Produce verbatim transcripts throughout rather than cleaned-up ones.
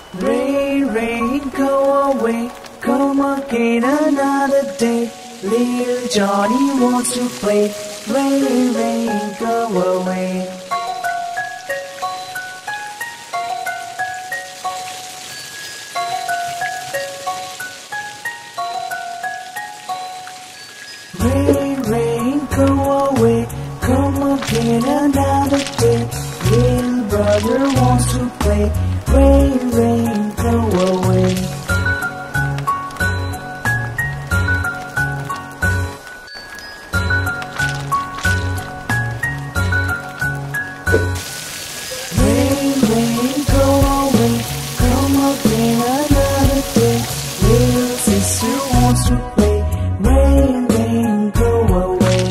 Rain, rain, go away, come again another day. Little Johnny wants to play. Rain, rain, go away. Rain, rain, go away, come again another day. Little brother wants to play. Rain, rain, go away. Rain, rain, go away, come again another day. Little sister wants to play. Rain, rain, go away.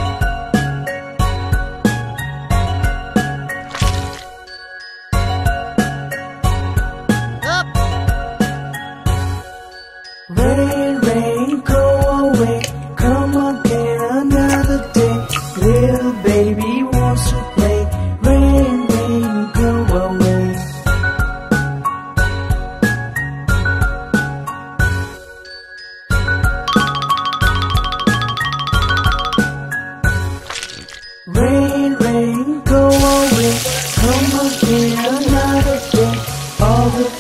Up. Rain, rain, go away, come again another day. Little baby wants to play. Rain, rain, go away. Rain, rain, go away, come again another day. All the